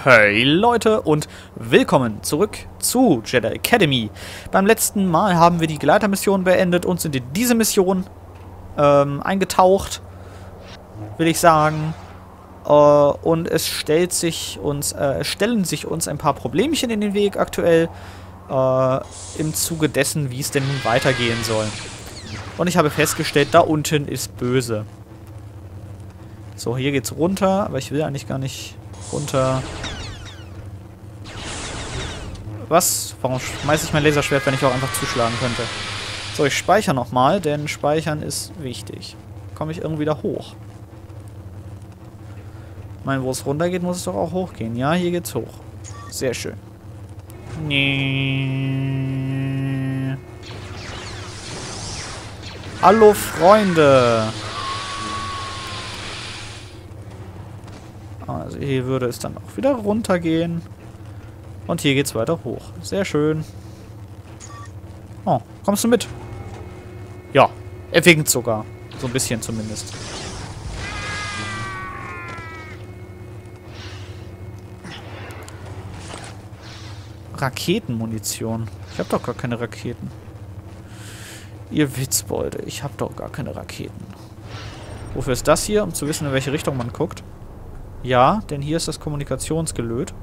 Hey Leute und willkommen zurück zu Jedi Academy. Beim letzten Mal haben wir die Gleitermission beendet und sind in diese Mission eingetaucht, will ich sagen. Und es stellen sich uns ein paar Problemchen in den Weg aktuell im Zuge dessen, wie es denn nun weitergehen soll. Und ich habe festgestellt, da unten ist böse. So, hier geht's runter, aber ich will eigentlich gar nicht runter. Was? Warum schmeiße ich mein Laserschwert, wenn ich auch einfach zuschlagen könnte? So, ich speichere nochmal, denn Speichern ist wichtig. Komme ich irgendwie da hoch? Ich meine, wo es runter geht, muss es doch auch hochgehen. Ja, hier geht's hoch. Sehr schön. Nee. Hallo, Freunde! Also hier würde es dann auch wieder runtergehen. Und hier geht's weiter hoch. Sehr schön. Oh, kommst du mit? Ja, er winkt sogar. So ein bisschen zumindest. Raketenmunition. Ich habe doch gar keine Raketen. Ihr Witzbolde, ich habe doch gar keine Raketen. Wofür ist das hier? Um zu wissen, in welche Richtung man guckt. Ja, denn hier ist das Kommunikationsgelöt.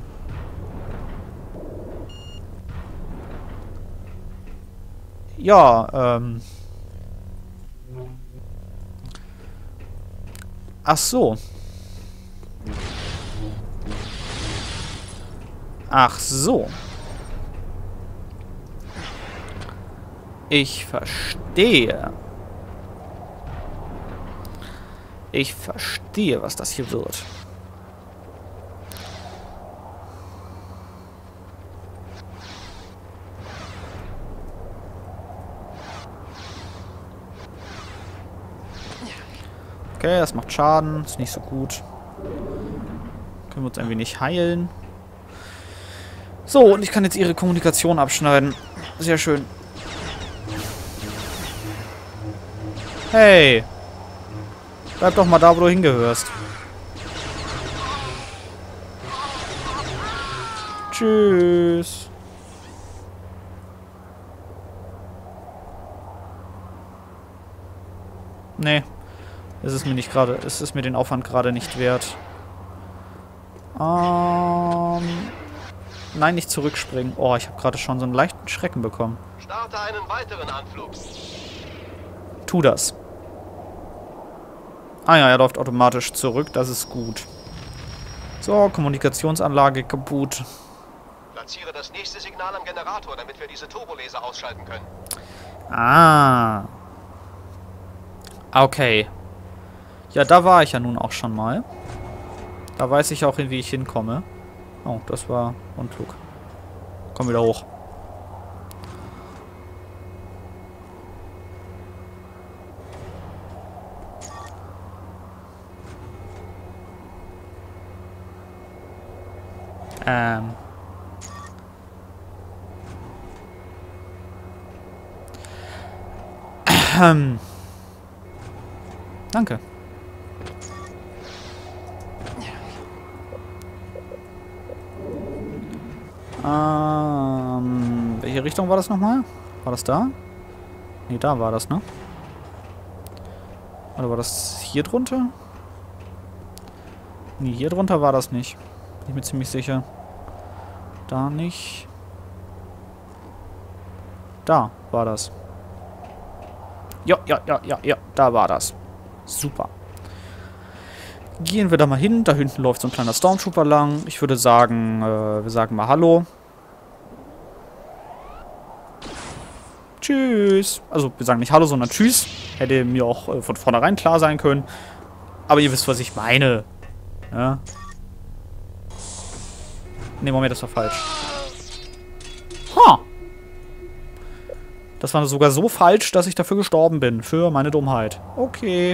Ja, ach so. Ach so. Ich verstehe. Ich verstehe, was das hier wird. Okay, das macht Schaden. Ist nicht so gut. Können wir uns ein wenig heilen. So, und ich kann jetzt ihre Kommunikation abschneiden. Sehr schön. Hey! Bleib doch mal da, wo du hingehörst. Tschüss. Nee. Es ist mir nicht gerade. Es ist mir den Aufwand gerade nicht wert. Nein, nicht zurückspringen. Oh, ich habe gerade schon so einen leichten Schrecken bekommen. Starte einen weiteren Anflug. Tu das. Ah ja, er läuft automatisch zurück. Das ist gut. So, Kommunikationsanlage kaputt. Platziere das nächste Signal am Generator, damit wir diese Turbolaser ausschalten können. Ah. Okay. Ja, da war ich ja nun auch schon mal. Da weiß ich auch, wie ich hinkomme. Oh, das war unklug. Komm wieder hoch. Danke. Welche Richtung war das nochmal? War das da? Ne, da war das, ne? Oder war das hier drunter? Ne, hier drunter war das nicht. Bin ich mir ziemlich sicher. Da nicht. Da war das. Ja, da war das. Super. Gehen wir da mal hin. Da hinten läuft so ein kleiner Stormtrooper lang. Ich würde sagen, wir sagen mal Hallo. Tschüss. Also, wir sagen nicht Hallo, sondern Tschüss. Hätte mir auch von vornherein klar sein können. Aber ihr wisst, was ich meine. Ja. Ne, Moment, das war falsch. Ha! Das war sogar so falsch, dass ich dafür gestorben bin. Für meine Dummheit. Okay.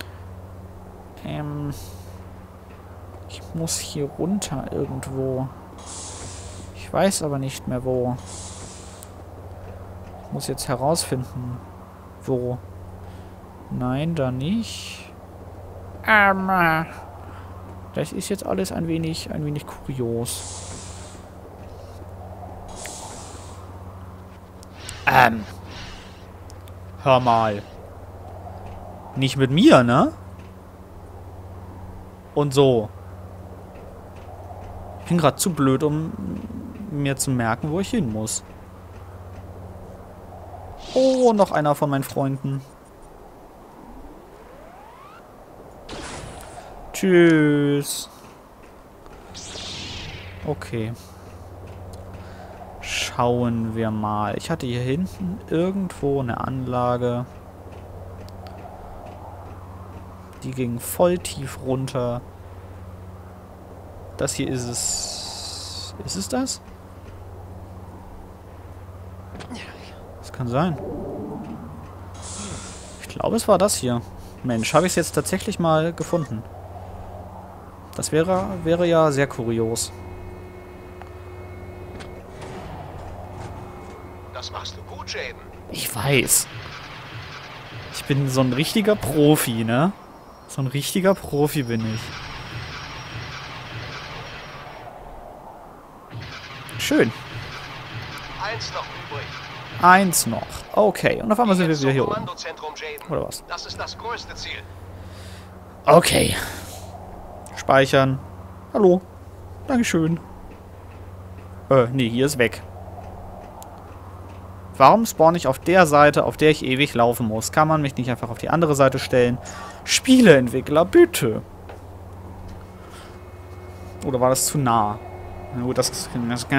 Ich muss hier runter irgendwo. Ich weiß aber nicht mehr wo. Ich muss jetzt herausfinden, wo. Nein, da nicht. Das ist jetzt alles ein wenig kurios. Hör mal. Nicht mit mir, ne? Und so. Ich bin gerade zu blöd, um mir zu merken, wo ich hin muss. Oh, noch einer von meinen Freunden. Tschüss. Okay. Schauen wir mal. Ich hatte hier hinten irgendwo eine Anlage. Die ging voll tief runter. Das hier ist es. Ist es das? Das kann sein. Ich glaube, es war das hier. Mensch, habe ich es jetzt tatsächlich mal gefunden. Das wäre ja sehr kurios. Das machst du gut, Jaden. Ich weiß. Ich bin so ein richtiger Profi, ne? So ein richtiger Profi bin ich. Schön. Eins noch übrig. Eins noch. Okay, und auf einmal sind wir Jetzt wieder zum hier oben. Kommandozentrum, Jaden. Oder was? Das ist das größte Ziel. Okay. Speichern. Hallo. Dankeschön. Nee, hier ist weg. Warum spawn ich auf der Seite, auf der ich ewig laufen muss? Kann man mich nicht einfach auf die andere Seite stellen? Spieleentwickler, bitte. Oder war das zu nah? Na gut, das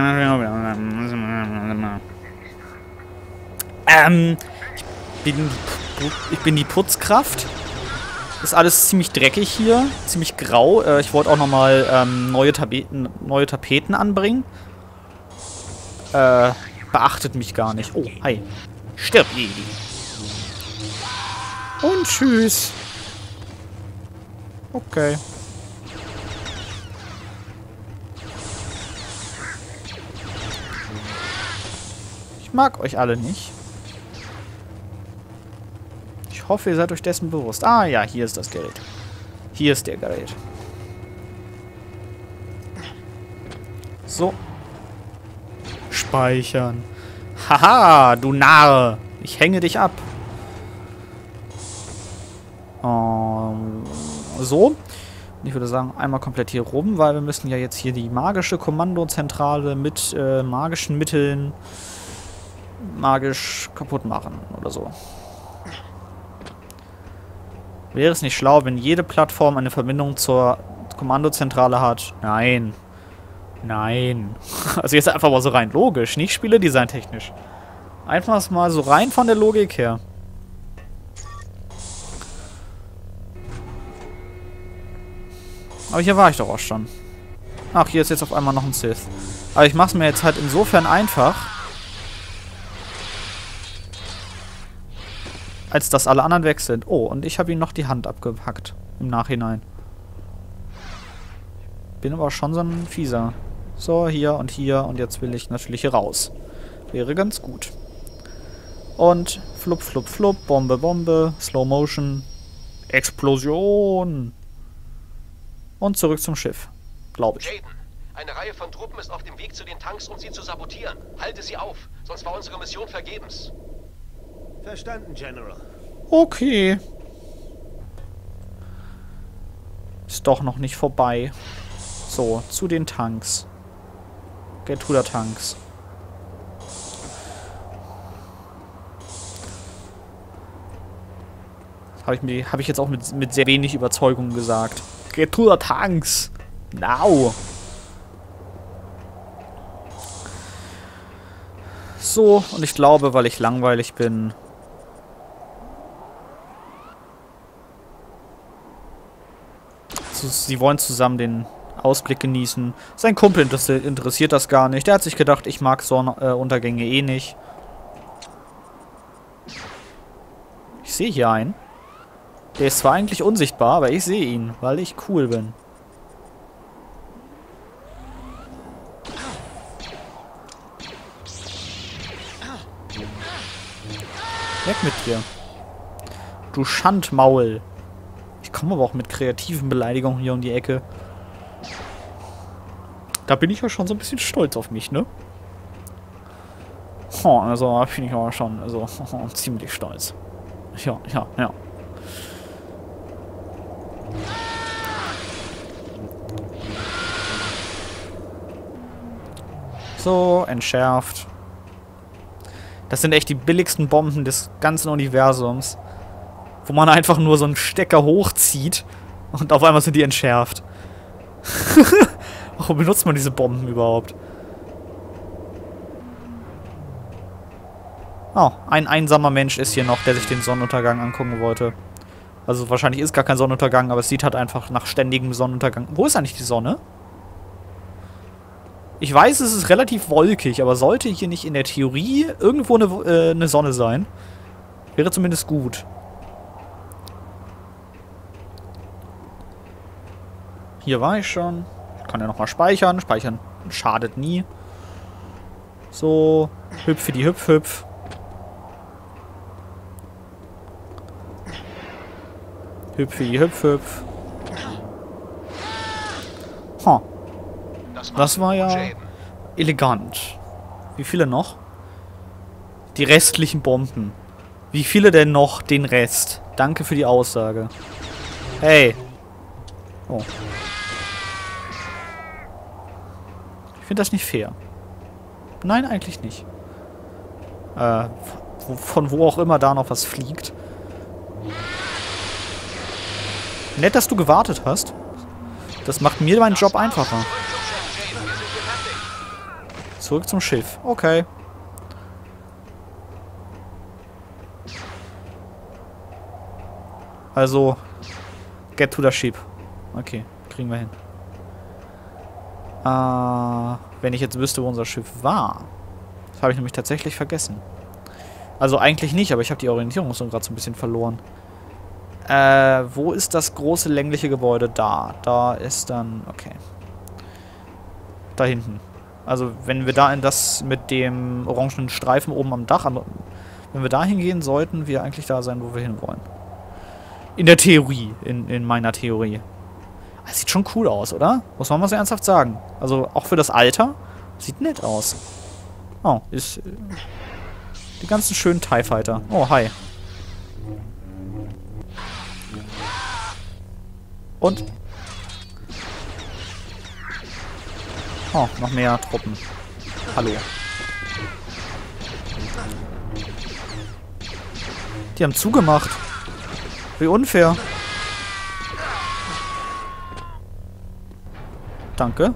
kann... Ich bin die Putzkraft. Ist alles ziemlich dreckig hier. Ziemlich grau. Ich wollte auch nochmal neue Tapeten anbringen. Beachtet mich gar nicht. Oh, hi. Stirb, Jedi. Und tschüss. Okay. Ich mag euch alle nicht. Ich hoffe, ihr seid euch dessen bewusst. Ah ja, hier ist das Geld. Hier ist der Gerät. So. Speichern. Haha, du Narr. Ich hänge dich ab. So. Ich würde sagen, einmal komplett hier rum, weil wir müssen ja jetzt hier die magische Kommandozentrale mit magischen Mitteln magisch kaputt machen oder so. Wäre es nicht schlau, wenn jede Plattform eine Verbindung zur Kommandozentrale hat? Nein. Nein. Also jetzt einfach mal so rein logisch, nicht spieledesigntechnisch. Einfach mal so rein von der Logik her. Aber hier war ich doch auch schon. Ach, hier ist jetzt auf einmal noch ein Sith. Aber ich mache es mir jetzt halt insofern einfach, als dass alle anderen weg sind. Oh, und ich habe ihm noch die Hand abgehackt. Im Nachhinein. Bin aber schon so ein Fieser. So, hier und jetzt will ich natürlich hier raus. Wäre ganz gut. Und flupp, flupp, flupp, Bombe, Bombe, Slow Motion, Explosion. Und zurück zum Schiff. Glaube ich. Jaden, eine Reihe von Truppen ist auf dem Weg zu den Tanks, um sie zu sabotieren. Halte sie auf, sonst war unsere Mission vergebens. Verstanden, General. Okay. Ist doch noch nicht vorbei. So, zu den Tanks. Gertruda Tanks. Habe ich jetzt auch mit sehr wenig Überzeugung gesagt. Gertruda Tanks. Now. So, und ich glaube, weil ich langweilig bin, sie wollen zusammen den Ausblick genießen. Sein Kumpel interessiert das gar nicht. Der hat sich gedacht, ich mag Sonnenuntergänge eh nicht. Ich sehe hier einen. Der ist zwar eigentlich unsichtbar, aber ich sehe ihn, weil ich cool bin. Weg mit dir. Du Schandmaul. Ich komme aber auch mit kreativen Beleidigungen hier um die Ecke. Da bin ich ja schon so ein bisschen stolz auf mich, ne? Oh, also da bin ich aber schon ziemlich stolz. Ja, ja, ja. So, entschärft. Das sind echt die billigsten Bomben des ganzen Universums. Wo man einfach nur so einen Stecker hochzieht und auf einmal sind die entschärft. Warum benutzt man diese Bomben überhaupt? Oh, ein einsamer Mensch ist hier noch, der sich den Sonnenuntergang angucken wollte. Also wahrscheinlich ist gar kein Sonnenuntergang, aber es sieht halt einfach nach ständigem Sonnenuntergang. Wo ist eigentlich die Sonne? Ich weiß, es ist relativ wolkig, aber sollte hier nicht in der Theorie irgendwo eine Sonne sein? Wäre zumindest gut. Hier war ich schon. Kann ja nochmal speichern. Speichern schadet nie. So. Hüpf die Hüpf, Hüpf. Hüpf die Hüpf, Hüpf. Huh. Das war ja elegant. Wie viele noch? Die restlichen Bomben. Wie viele denn noch den Rest? Danke für die Aussage. Hey. Oh. Ich finde das nicht fair. Nein, eigentlich nicht. Von wo auch immer da noch was fliegt. Nett, dass du gewartet hast. Das macht mir meinen Job einfacher. Zurück zum Schiff. Okay. Also, get to the ship. Okay, kriegen wir hin. Wenn ich jetzt wüsste, wo unser Schiff war. Das habe ich nämlich tatsächlich vergessen. Also eigentlich nicht, aber ich habe die Orientierung so gerade so ein bisschen verloren. Wo ist das große längliche Gebäude? Da. Da ist dann... Okay. Da hinten. Also wenn wir da in das mit dem orangenen Streifen oben am Dach... Wenn wir da hingehen, sollten wir eigentlich da sein, wo wir hinwollen. In der Theorie. In meiner Theorie. Das sieht schon cool aus, oder? Muss man mal so ernsthaft sagen. Also auch für das Alter. Sieht nett aus. Oh, ist... die ganzen schönen TIE Fighter. Oh, hi. Und? Oh, noch mehr Truppen. Hallo. Die haben zugemacht. Wie unfair. Danke.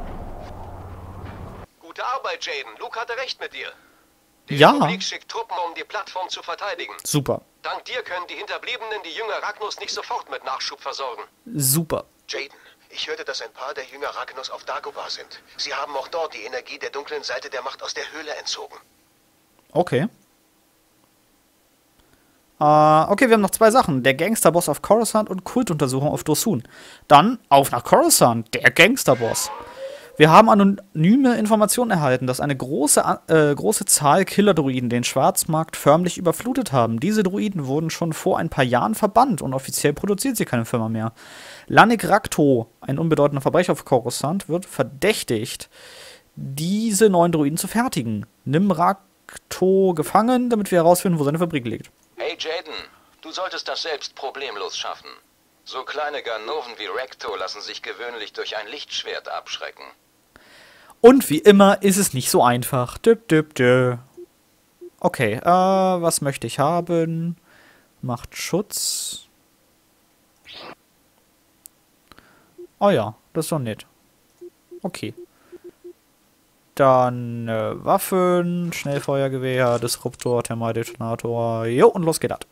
Gute Arbeit, Jaden. Luke hatte recht mit dir. Die Ja. Republik schickt Truppen, um die Plattform zu verteidigen. Super. Dank dir können die Hinterbliebenen die Jünger Ragnos nicht sofort mit Nachschub versorgen. Super. Jaden, ich hörte, dass ein paar der Jünger Ragnos auf Dagobah sind. Sie haben auch dort die Energie der dunklen Seite der Macht aus der Höhle entzogen. Okay. Okay, wir haben noch zwei Sachen. Der Gangsterboss auf Coruscant und Kultuntersuchung auf Dosun. Dann auf nach Coruscant, der Gangsterboss. Wir haben anonyme Informationen erhalten, dass eine große Zahl Killer-Droiden den Schwarzmarkt förmlich überflutet haben. Diese Droiden wurden schon vor ein paar Jahren verbannt und offiziell produziert sie keine Firma mehr. Lannik Rakto, ein unbedeutender Verbrecher auf Coruscant, wird verdächtigt, diese neuen Droiden zu fertigen. Nimm Rakto gefangen, damit wir herausfinden, wo seine Fabrik liegt. Hey Jaden, du solltest das selbst problemlos schaffen. So kleine Ganoven wie Recto lassen sich gewöhnlich durch ein Lichtschwert abschrecken. Und wie immer ist es nicht so einfach. Okay, was möchte ich haben? Macht Schutz. Oh ja, das ist doch nett. Okay. Dann Waffen, Schnellfeuergewehr, Disruptor, Thermaldetonator. Jo, und los geht das.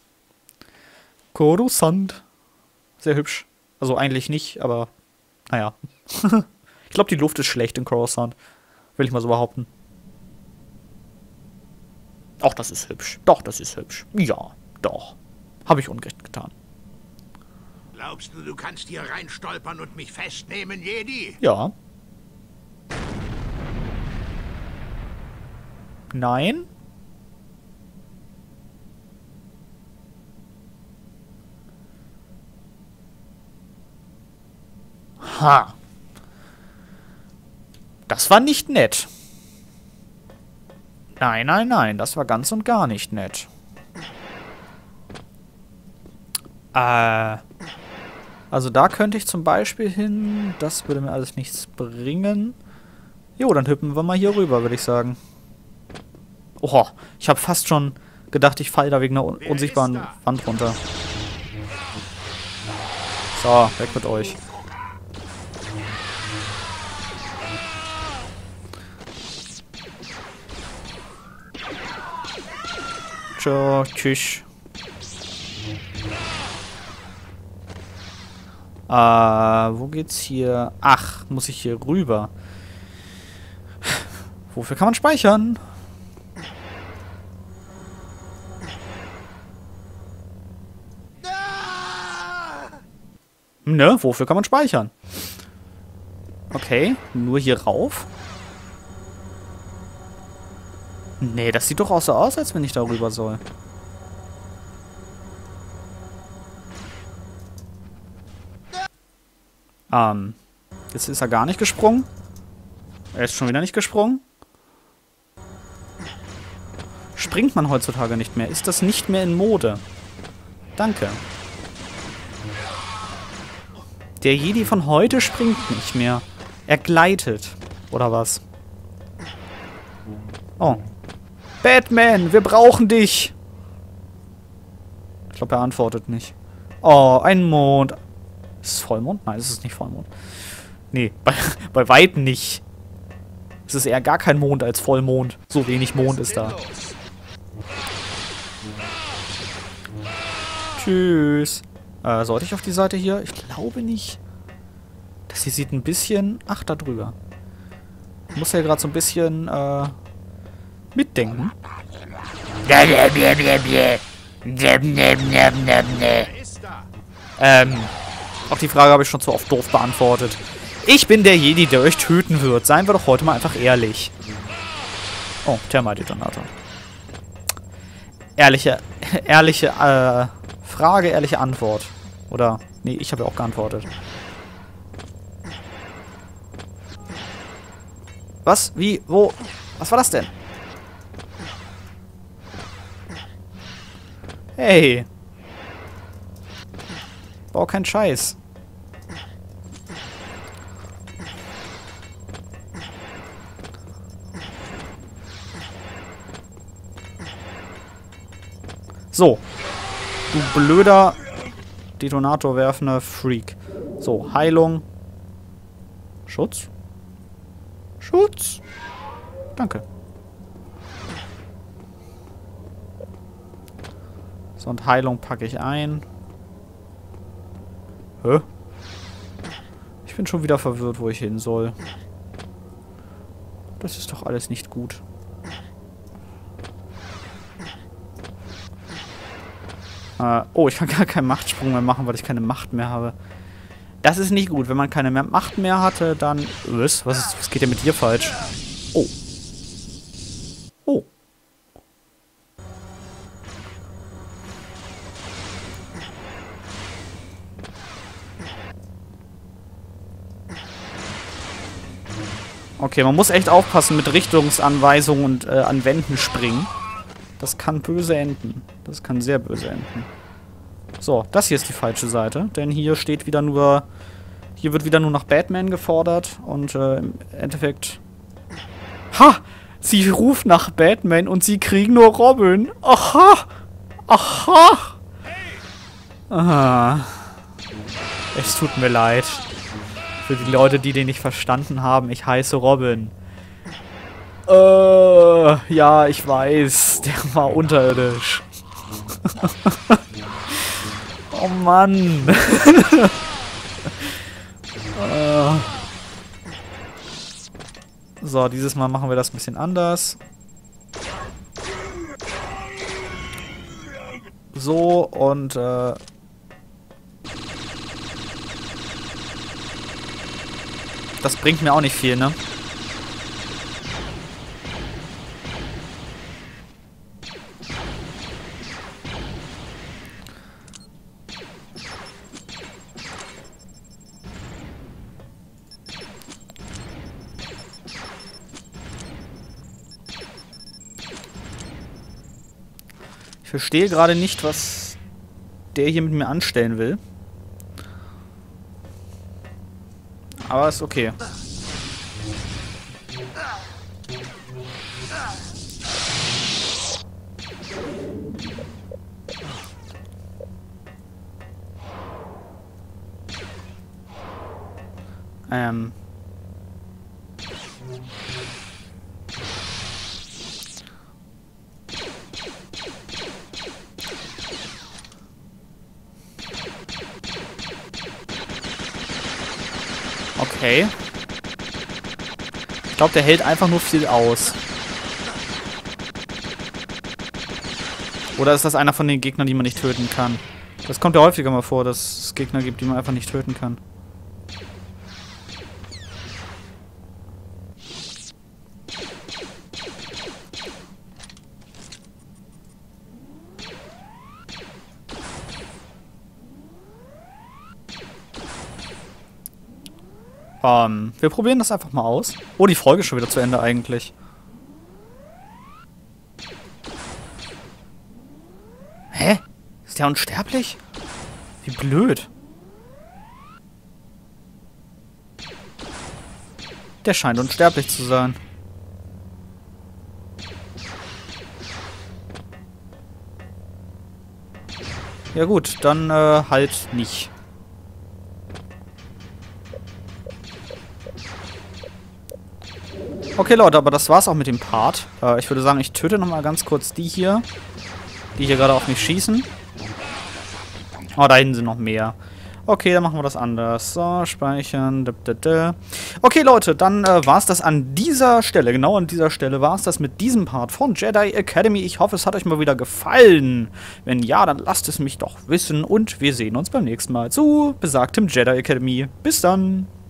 Coruscant. Sehr hübsch. Also eigentlich nicht, aber naja. Ich glaube, die Luft ist schlecht in Coruscant. Will ich mal so behaupten. Auch das ist hübsch. Doch, das ist hübsch. Ja, doch. Habe ich Unrecht getan. Glaubst du, du kannst hier reinstolpern und mich festnehmen, Jedi? Ja. Nein. Ha. Das war nicht nett. Nein, nein, nein. Das war ganz und gar nicht nett. Also da könnte ich zum Beispiel hin. Das würde mir alles nichts bringen. Jo, dann hüppen wir mal hier rüber, würde ich sagen. Oha, ich habe fast schon gedacht, ich falle da wegen einer unsichtbaren Wand runter. So, weg mit euch. Ciao, tschüss. Wo geht's hier? Ach, muss ich hier rüber? Wofür kann man speichern? Ne, wofür kann man speichern? Okay, nur hier rauf? Nee, das sieht doch auch so aus, als wenn ich da rüber soll. Jetzt ist er gar nicht gesprungen. Er ist schon wieder nicht gesprungen. Springt man heutzutage nicht mehr? Ist das nicht mehr in Mode? Danke. Der Jedi von heute springt nicht mehr. Er gleitet. Oder was? Oh. Batman, wir brauchen dich. Ich glaube, er antwortet nicht. Oh, ein Mond. Ist es Vollmond? Nein, es ist nicht Vollmond. Nee, bei weitem nicht. Es ist eher gar kein Mond als Vollmond. So wenig Mond ist da. Tschüss. Sollte ich auf die Seite hier? Ich glaube nicht. Das hier sieht ein bisschen... Ach, da drüber. Ich muss ja gerade so ein bisschen mitdenken. Auch die Frage habe ich schon zu oft doof beantwortet. Ich bin der Jedi, der euch töten wird. Seien wir doch heute mal einfach ehrlich. Oh, Thermaldetonator. Ehrliche Frage, ehrliche Antwort. Oder, nee, ich habe ja auch geantwortet. Was? Wie? Wo? Was war das denn? Hey. Bau keinen Scheiß. So. Du blöder Detonator werfender Freak. So, Heilung. Schutz. Schutz. Danke. So, und Heilung packe ich ein. Hä? Ich bin schon wieder verwirrt, wo ich hin soll. Das ist doch alles nicht gut. Oh, ich kann gar keinen Machtsprung mehr machen, weil ich keine Macht mehr habe. Das ist nicht gut. Wenn man keine Macht mehr hatte, dann... Was geht denn mit dir falsch? Oh. Oh. Okay, man muss echt aufpassen mit Richtungsanweisungen und an Wänden springen. Das kann böse enden. Das kann sehr böse enden. So, das hier ist die falsche Seite. Denn hier steht wieder nur... Hier wird wieder nur nach Batman gefordert. Und im Endeffekt... Ha! Sie ruft nach Batman und sie kriegen nur Robin. Aha! Aha! Aha. Es tut mir leid. Für die Leute, die den nicht verstanden haben. Ich heiße Robin. Ja, ich weiß. Der war unterirdisch. Oh Mann. So, dieses Mal machen wir das ein bisschen anders. So, und das bringt mir auch nicht viel, ne? verstehe gerade nicht, was der hier mit mir anstellen will. Aber ist okay. Okay. Ich glaube, der hält einfach nur viel aus. Oder ist das einer von den Gegnern, die man nicht töten kann? Das kommt ja häufiger mal vor, dass es Gegner gibt, die man einfach nicht töten kann. Wir probieren das einfach mal aus. Oh, die Folge ist schon wieder zu Ende eigentlich. Hä? Ist der unsterblich? Wie blöd. Der scheint unsterblich zu sein. Ja gut, dann halt nicht. Okay, Leute, aber das war's auch mit dem Part. Ich würde sagen, ich töte nochmal ganz kurz die hier gerade auf mich schießen. Oh, da hinten sind noch mehr. Okay, dann machen wir das anders. So, speichern. Okay, Leute, dann war's das an dieser Stelle. Genau an dieser Stelle war's das mit diesem Part von Jedi Academy. Ich hoffe, es hat euch mal wieder gefallen. Wenn ja, dann lasst es mich doch wissen. Und wir sehen uns beim nächsten Mal zu besagtem Jedi Academy. Bis dann.